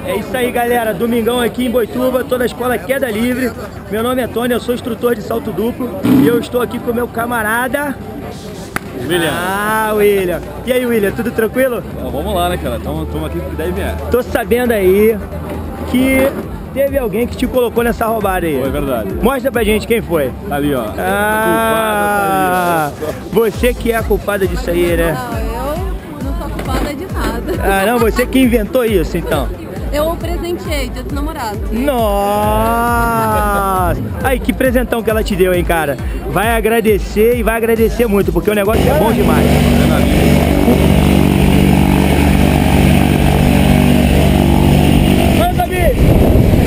É isso aí, galera. Domingão aqui em Boituva, toda a escola Queda Livre. Meu nome é Tony, eu sou instrutor de salto duplo. E eu estou aqui com o meu camarada... William. Ah, William. E aí, William, tudo tranquilo? Vamos lá, né, cara? Estamos aqui pro que deve vier. Tô sabendo aí que teve alguém que te colocou nessa roubada aí. Foi verdade. Mostra pra gente quem foi. Tá ali, ó. Ah, você que é a culpada disso aí, né? Não, eu não sou culpada de nada. Ah, não, você que inventou isso, então. Eu presenteei, dia dos namorados. Nossa! Aí, que presentão que ela te deu, hein, cara? Vai agradecer e vai agradecer muito, porque o negócio é bom demais. Manda, bicho!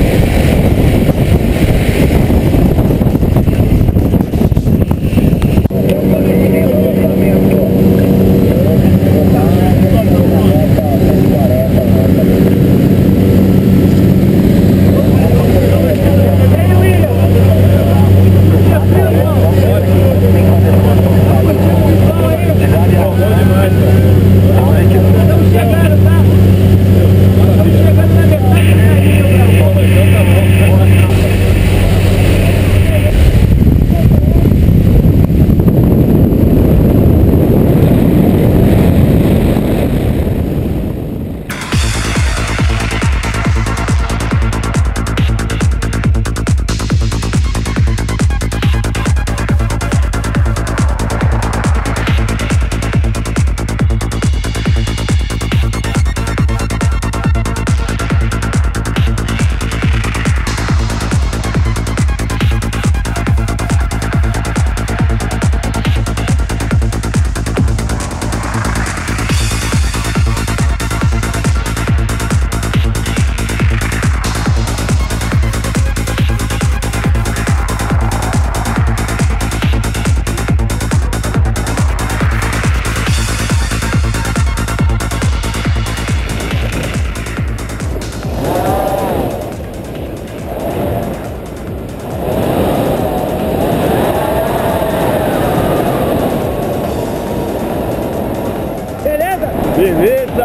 Beleza!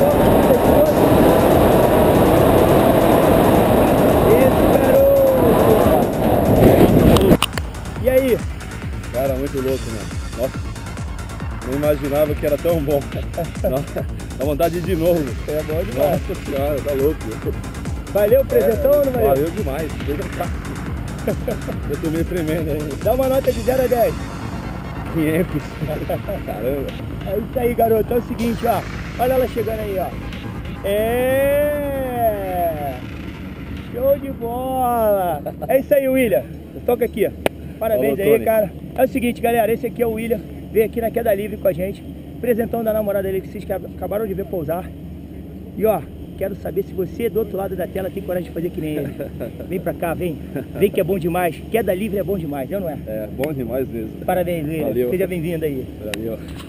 Isso, garoto! E aí? Cara, muito louco, né? Nossa, não imaginava que era tão bom. Nossa, dá vontade de ir de novo. É bom demais. Nossa senhora, tá louco. Valeu o presentão ou não valeu? Valeu demais. Eu tô meio tremendo ainda. Dá uma nota de 0 a 10. 500. Caramba. É isso aí, garoto. É o seguinte, ó. Olha ela chegando aí, ó. É! Show de bola! É isso aí, William. Toca aqui, ó. Parabéns. Falou, aí, Tony. cara. É o seguinte, galera. Esse aqui é o William. Veio aqui na Queda Livre com a gente. Presentão da namorada dele que vocês acabaram de ver pousar. E, ó, quero saber se você do outro lado da tela tem coragem de fazer que nem ele. Vem pra cá, vem. Vem que é bom demais. Queda Livre é bom demais, não é? É, bom demais mesmo. Parabéns, William. Valeu. Seja bem-vindo aí. Valeu.